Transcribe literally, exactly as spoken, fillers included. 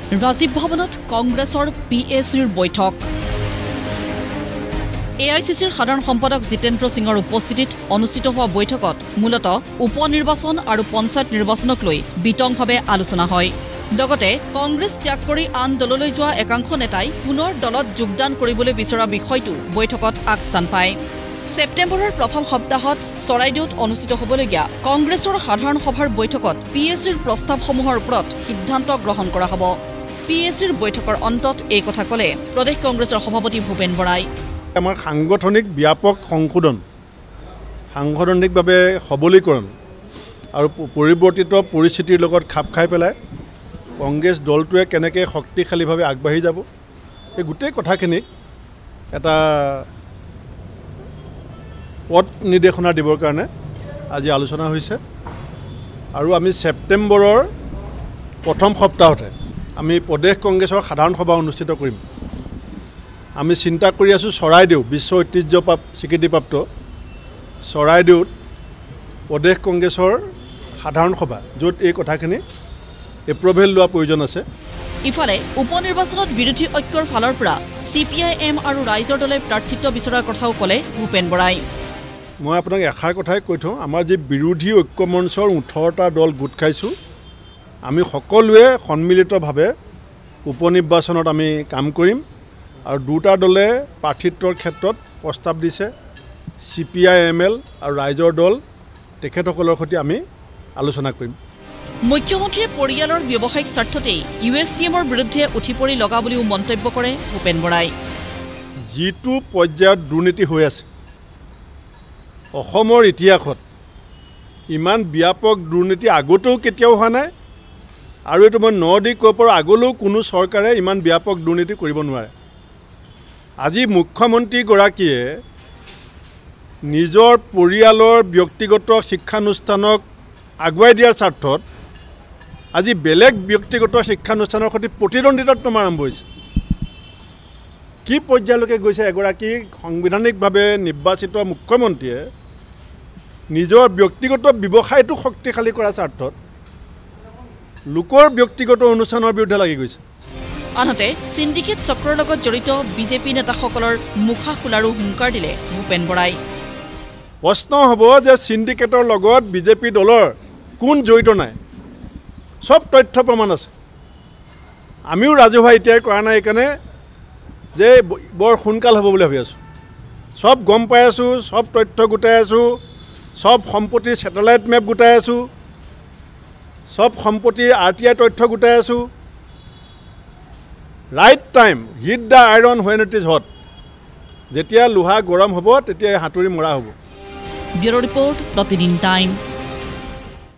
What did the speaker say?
ৰাজীৱ ভৱনত কংগ্ৰেছৰ P A চিৰ বৈঠক এ আই চি চিৰ সাধাৰণ সম্পাদক জিতেন্দ্ৰ সিঙৰ উপস্থিতিত অনুষ্ঠিত হোৱা বৈঠকত মূলতঃ উপ নিৰ্বাচন আৰু পঞ্চায়ত নিৰ্বাচনক লৈ বিতংভাৱে আলোচনা হয় লগতে কংগ্ৰেছ ত্যাগ কৰি আন দললৈ যোৱা একাংশ নেতাই পুনৰ দলত যোগদান কৰিবলৈ বিচৰা বিষয়টো বৈঠকত আগস্থান পায় সেপ্টেম্বৰৰ প্ৰথম সপ্তাহত চৰাইদেউত অনুষ্ঠিত হ'বলগীয়া কংগ্ৰেছৰ সাধাৰণ সভাৰ বৈঠকত পি এ চিৰ প্ৰস্তাৱসমূহৰ ওপৰত সিদ্ধান্ত গ্ৰহণ কৰা হ'ব পি এ চিৰ বৈঠকৰ অন্তত এই কথা ক'লে প্ৰদেশ কংগ্ৰেছৰ সভাপতি ভূপেন বৰাই আমাৰ সাংগঠনিক ব্যাপক সংশোধন সাংগঠনিকভাৱে সবলীকৰণ আৰু পৰিৱৰ্তিত পৰিস্থিতিৰ লগত খাপ খাই পেলাই কংগ্ৰেছ দলটোৱে কেনেকৈ শক্তিশালীভাৱে আগবাঢ়ি যাব এই গোটেই কথাখিনিক এটা পথ নিৰ্দেশনা দিবৰ কাৰণে আজি আলোচনা হৈছে আৰু আমি ছেপ্টেম্বৰৰ প্ৰথম সপ্তাহতে আমি প্ৰদেশ কংগ্ৰেছৰ সাধাৰণ সভা অনুষ্ঠিত কৰিম আমি চিন্তা কৰি আছোঁ চৰাইদেউ বিশ্ব ঐতিহ্যপ্ৰাপ্ত স্বীকৃতিপ্ৰাপ্ত চৰাইদেউত প্ৰদেশ কংগ্ৰেছৰ সাধাৰণ সভা য'ত এই কথাখিনি এপ্ৰুভেল লোৱা প্ৰয়োজন আছে ইফালে উপ নিৰ্বাচনত বিৰোধী ঐক্যৰ ফালৰ পৰা চি পি আই এম আৰু ৰাইজৰ দলে প্ৰাৰ্থিত্ব বিচৰাৰ কথাও ক'লে ভূপেন বৰাই মই আপোনাক এষাৰ কথাই কৈ থওঁ আমাৰ যি বিৰোধী ঐক্য মঞ্চৰ ওঠৰটা দল গোট খাইছোঁ আমি সকলোৱে সন্মিলিতভাৱে উপ নিৰ্বাচনত আমি কাম কৰিম আৰু দুটা দলে প্ৰাৰ্থিত্বৰ ক্ষেত্ৰত প্ৰস্তাৱ দিছে C P I M L আৰু ৰাইজৰ দল তেখেতসকলৰ সৈতে আমি আলোচনা কৰিম মুখ্যমন্ত্ৰীয়ে পৰিয়ালৰ ব্যৱসায়িক স্বাৰ্থতেই ইউ এছ টি এমৰ বিৰুদ্ধে উঠি পৰি লগা বুলিও মন্তব্য কৰে ভূপেন বৰাই যিটো পৰ্যায়ত দুৰ্নীতি হৈ আছে অসমৰ ইতিহাসত ইমান ব্যাপক দুৰ্নীতি আগতেও কেতিয়াও হোৱা নাই আৰু এইটো মই নদী কৈ পৰা আগলৈও কোনো চৰকাৰে ইমান ব্যাপক দুৰ্নীতি কৰিব নোৱাৰে আজি মুখ্যমন্ত্ৰীগৰাকীয়ে নিজৰ পৰিয়ালৰ ব্যক্তিগত শিক্ষানুষ্ঠানক আগুৱাই দিয়াৰ স্বাৰ্থত আজি বেলেগ ব্যক্তিগত শিক্ষানুষ্ঠানৰ সৈতে প্ৰতিদ্বন্দ্বিতাত নমাৰ আৰম্ভ হৈছে কি পৰ্যায়লৈকে গৈছে এগৰাকী সাংবিধানিকভাৱে নিৰ্বাচিত মুখ্যমন্ত্ৰীয়ে নিজৰ ব্যক্তিগত ব্যৱসায়টো শক্তিশালী কৰাৰ স্বাৰ্থত লোকৰ ব্যক্তিগত অনুষ্ঠানৰ বিৰুদ্ধে লাগি গৈছে আনহাতে সিন্ডিকেট চক্ৰৰ লগত জড়িত বিজেপি নেতাসকলৰ মুখা খোলাৰো হুংকাৰ দিলে ভূপেন বৰাই প্ৰশ্ন হ'ব যে সিন্ডিকেটৰ লগত বিজেপি দলৰ কোন জড়িত নাই সব তথ্য প্ৰমাণ আছে আমিও ৰাজহুৱা এতিয়াই কৰা নাই এইকাৰণে যে বৰ সোনকাল হ'ব বুলি ভাবি আছোঁ সব গম পাই আছোঁ সব তথ্য গোটাই আছোঁ সব সম্পত্তিৰ ছেটেলাইট মেপ গোটাই আছোঁ সব সম্পত্তিৰ আৰ টি আই তথ্য গোটাই আছোঁ right time hit the iron when it is hot যেতিয়া লোহা গৰম হ'ব তেতিয়া হাতুৰি মৰা হ'ব ব্যুৰ ৰিপৰ্ট প্ৰতিদিন টাইম